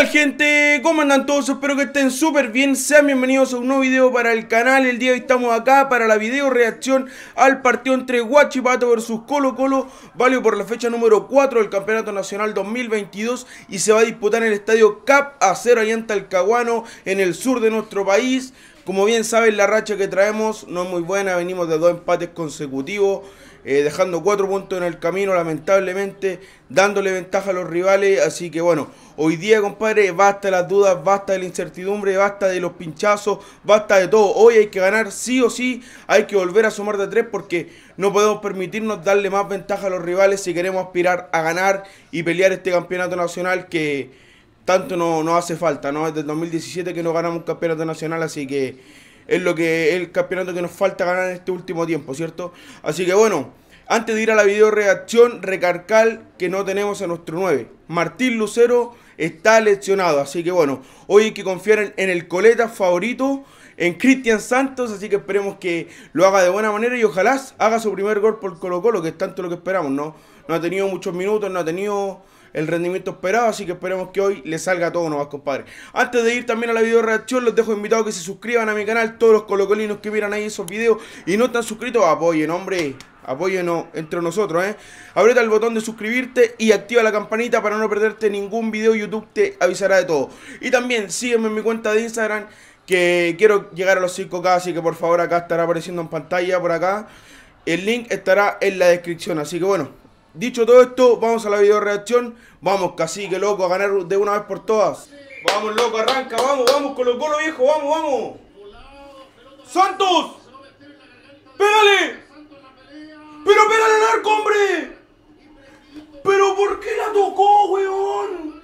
tal, gente? ¿Cómo andan todos? Espero que estén súper bien. Sean bienvenidos a un nuevo video para el canal. El día de hoy estamos acá para la video reacción al partido entre Huachipato versus Colo Colo, válido por la fecha número 4 del Campeonato Nacional 2022, y se va a disputar en el estadio Cap Acero allá en Talcahuano, en el sur de nuestro país. Como bien saben, la racha que traemos no es muy buena. Venimos de 2 empates consecutivos, dejando 4 puntos en el camino, lamentablemente, dándole ventaja a los rivales. Así que bueno, hoy día, compadre, basta de las dudas, basta de la incertidumbre, basta de los pinchazos, basta de todo. Hoy hay que ganar sí o sí, hay que volver a sumar de 3 porque no podemos permitirnos darle más ventaja a los rivales si queremos aspirar a ganar y pelear este campeonato nacional que tanto nos hace falta, ¿no? Desde el 2017 que no ganamos un campeonato nacional, así que es el campeonato que nos falta ganar en este último tiempo, ¿cierto? Así que bueno, antes de ir a la video reacción, recargar que no tenemos a nuestro 9. Martín Lucero está lesionado, así que bueno, hoy hay que confiar en el coleta favorito, en Cristian Santos, así que esperemos que lo haga de buena manera y ojalá haga su primer gol por Colo Colo, que es tanto lo que esperamos, ¿no? No ha tenido muchos minutos, no ha tenido el rendimiento esperado, así que esperemos que hoy le salga todo nomás, compadre. Antes de ir también a la video reacción, los dejo invitados a que se suscriban a mi canal. Todos los colocolinos que miran ahí esos videos y no están suscritos, apoyen, hombre, apóyenos entre nosotros, Aprieta el botón de suscribirte y activa la campanita para no perderte ningún video. YouTube te avisará de todo. Y también sígueme en mi cuenta de Instagram, que quiero llegar a los 5K, así que por favor acá estará apareciendo en pantalla, por acá. El link estará en la descripción, así que bueno, dicho todo esto, vamos a la video reacción. Vamos, cacique, loco, a ganar de una vez por todas. Vamos, loco, arranca, vamos, vamos, Colo Colo, viejo, vamos, vamos. ¡Santos! ¡Pégale! ¡Pero pégale al arco, hombre! ¿Pero por qué la tocó, weón?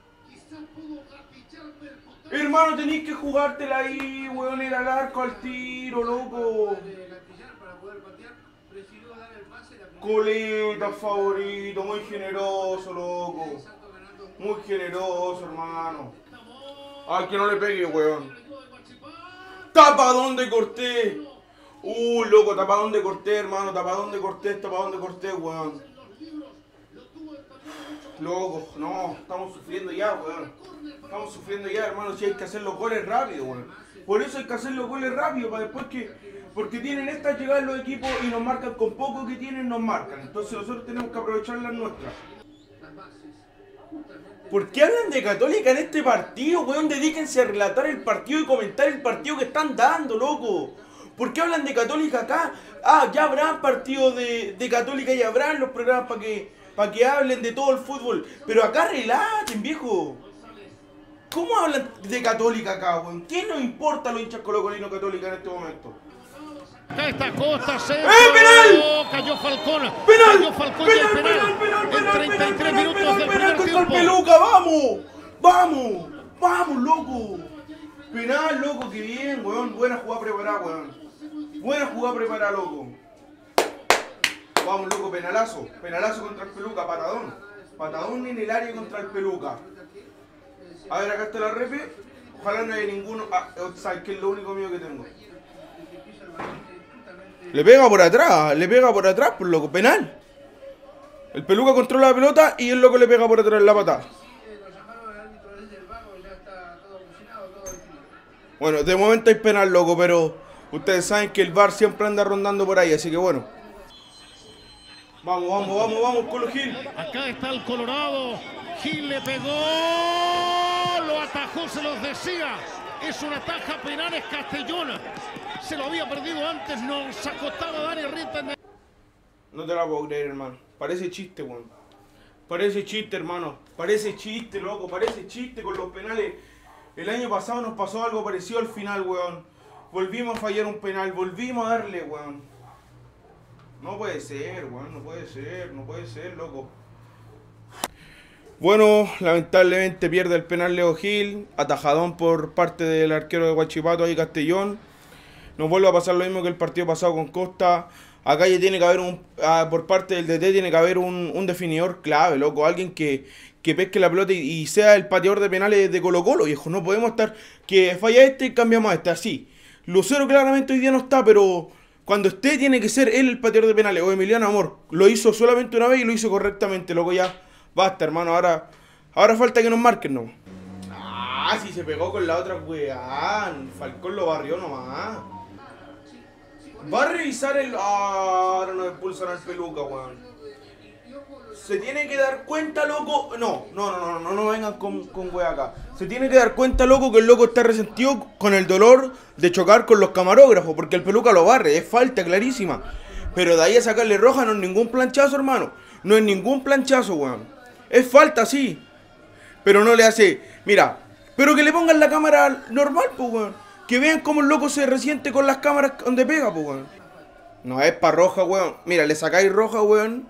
Hermano, tenéis que jugártela ahí, weón, ir al arco, al tiro, loco. Coleta favorito, muy generoso, loco. Muy generoso, hermano. Ay, que no le pegue, weón. Tapadón de Cortés. Loco, tapadón de Cortés, hermano. Tapadón de Cortés, weón. Loco, no, estamos sufriendo ya, weón. Estamos sufriendo ya, hermano. Si hay que hacer los goles rápido, weón. Por eso hay que hacer los goles rápido, para después que... Porque tienen estas llegadas los equipos y nos marcan con poco que tienen, nos marcan. Entonces nosotros tenemos que aprovechar las nuestras. ¿Por qué hablan de Católica en este partido, weón? Dedíquense a relatar el partido y comentar el partido que están dando, loco. ¿Por qué hablan de Católica acá? Ah, ya habrán partidos de Católica y habrán los programas para que hablen de todo el fútbol. Pero acá relaten, viejo. ¿Cómo hablan de Católica acá, weón? ¿Qué nos importa a los hinchas colocolinos Católica en este momento? Acá está Costa, ¡penal! Cayó Falcón. ¡Penal! Cayó Falcón ¡Penal! en 33 minutos del primer contra el tiempo. Peluca, vamos. Vamos, vamos, loco. Penal, loco, que bien, weón. Buena jugada preparada, weón. Buena jugada preparada, loco. Vamos, loco, penalazo. Penalazo contra el Peluca, patadón. Patadón en el área contra el Peluca. A ver, acá está la repe. Ojalá no haya ninguno. ¿Sabes qué es lo único mío que tengo? Le pega por atrás, por loco, penal. El Peluca controla la pelota y el loco le pega por atrás la patada. Bueno, de momento hay penal, loco, pero ustedes saben que el VAR siempre anda rondando por ahí, así que bueno. Vamos, Colo Gil. Acá está el Colorado. Gil le pegó. Lo atajó, se los decía. Es una taja penal, es Castellón. Se lo había perdido antes, nos acostaba Dani Rita. No te la puedo creer, hermano. Parece chiste, weón. Parece chiste, hermano. Parece chiste, loco. Parece chiste con los penales. El año pasado nos pasó algo parecido al final, weón. Volvimos a fallar un penal. Volvimos a darle, weón. No puede ser, weón. No puede ser, loco. Bueno, lamentablemente pierde el penal Leo Gil. Atajadón por parte del arquero de Huachipato ahí, Castellón. Nos vuelve a pasar lo mismo que el partido pasado con Costa. Acá ya tiene que haber por parte del DT tiene que haber un definidor clave, loco. Alguien que pesque la pelota y sea el pateador de penales de Colo Colo, viejo. No podemos estar que falla este y cambiamos a este, así. Lucero claramente hoy día no está, pero cuando esté tiene que ser él el pateador de penales. O Emiliano Amor. Lo hizo solamente una vez y lo hizo correctamente, loco, ya. Basta, hermano. Ahora falta que nos marquen, ¿no? Ah, si se pegó con la otra weá. Falcón lo barrió nomás. Va a revisar el... Ah, ahora nos expulsan al peluca, weón. Se tiene que dar cuenta, loco. No vengan con weá acá. Se tiene que dar cuenta, loco, que el loco está resentido con el dolor de chocar con los camarógrafos. Porque el peluca lo barre, es falta clarísima. Pero de ahí a sacarle roja no es ningún planchazo, hermano. No es ningún planchazo, weón. Es falta, sí. Pero no le hace... Mira, pero que le pongan la cámara normal, pues, weón. Que vean cómo el loco se resiente con las cámaras donde pega, pues, weón. No es pa' roja, weón. Mira, le sacáis roja, weón.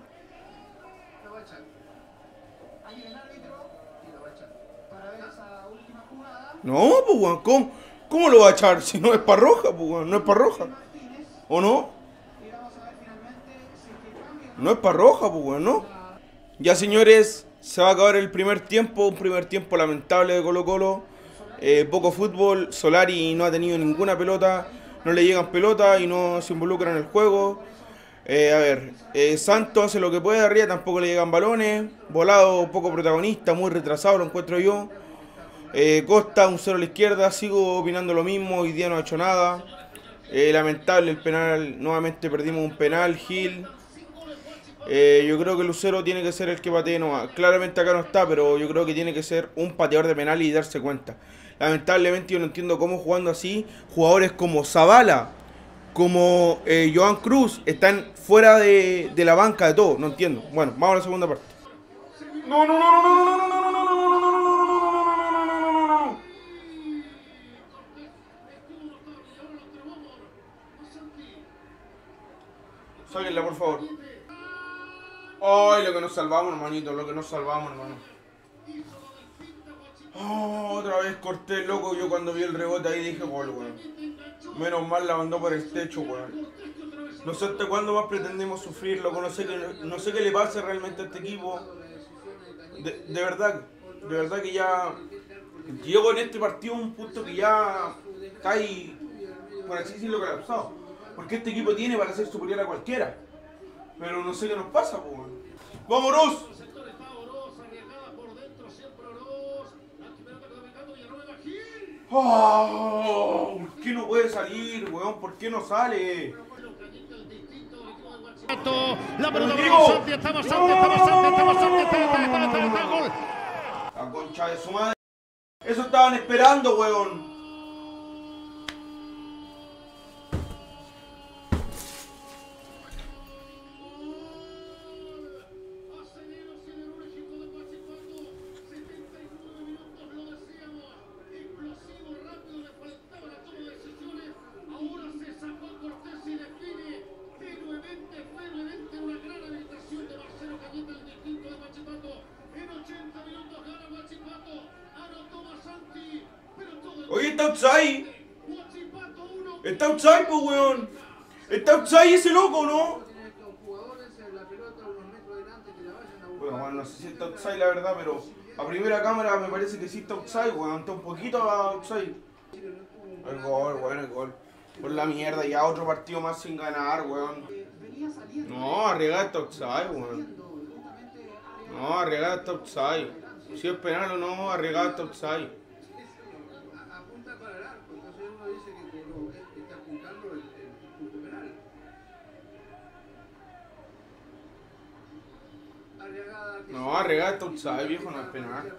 No, pues, weón. ¿Cómo lo va a echar si no es pa' roja, pues, weón? No es pa' roja. ¿O no? No es pa' roja, pues, weón, ¿no? Ya, señores, se va a acabar el primer tiempo. Un primer tiempo lamentable de Colo-Colo. Poco fútbol. Solari no ha tenido ninguna pelota. No le llegan pelotas y no se involucran en el juego. Santos hace lo que puede arriba. Tampoco le llegan balones. Volado, poco protagonista. Muy retrasado, lo encuentro yo. Costa, un 0 a la izquierda. Sigo opinando lo mismo. Hoy día no ha hecho nada. Lamentable el penal. Nuevamente perdimos un penal. Gil. Yo creo que Lucero tiene que ser el que patee nomás. Claramente acá no está, pero yo creo que tiene que ser un pateador de penal y darse cuenta. Lamentablemente yo no entiendo cómo jugando así, jugadores como Zavala, como Joan Cruz, están fuera de la banca de todo. No entiendo. Bueno, vamos a la segunda parte. Sáquenla, por favor. Ay, lo que nos salvamos, hermanito, lo que nos salvamos, hermano. Oh, otra vez corté, loco. Yo cuando vi el rebote ahí dije gol, weón. Menos mal la mandó por el techo, weón. No sé hasta cuándo más pretendemos sufrir, loco. No sé qué le pasa realmente a este equipo. De verdad que ya llego en este partido a un punto que ya está ahí, por así decirlo, colapsado. Porque este equipo tiene para ser superior a cualquiera. Pero no sé qué nos pasa, pues. ¡Vámonos! ¡Oh! ¿Por qué no puede salir, weón? ¿Por qué no sale? La pelota para Santi, está bastante, gol. La concha de su madre. Eso estaban esperando, weón. Oye, está outside. Está outside, pues, weón. Está outside ese loco, ¿no? Bueno, no sé si está outside la verdad, pero a primera cámara me parece que sí está outside, weón. Está un poquito outside. El gol, weón, el gol. Por la mierda, ya otro partido más sin ganar, weón. No, arriesgar está outside, weón. No, arriesgar está outside. Si es penal o no, arriesgar está outside. No, arriesgar está outside, viejo, no es penal.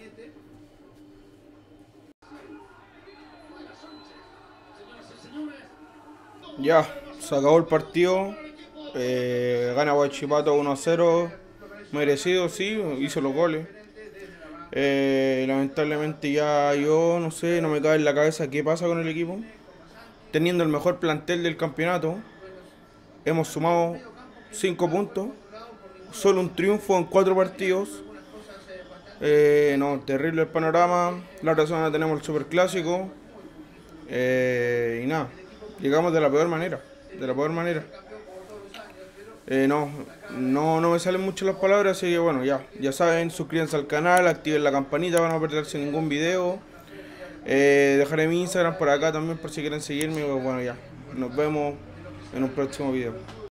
Ya, se acabó el partido. Gana Huachipato 1-0. Merecido, sí, hizo los goles. Lamentablemente ya yo no sé, no me cabe en la cabeza qué pasa con el equipo. Teniendo el mejor plantel del campeonato, hemos sumado 5 puntos. Solo un triunfo en 4 partidos. No, terrible el panorama. La otra semana tenemos el superclásico. Y nada, llegamos de la peor manera. No me salen mucho las palabras, así que bueno, ya saben, suscríbanse al canal, activen la campanita para no perderse ningún video. Dejaré mi Instagram por acá también por si quieren seguirme. Bueno, ya, nos vemos en un próximo video.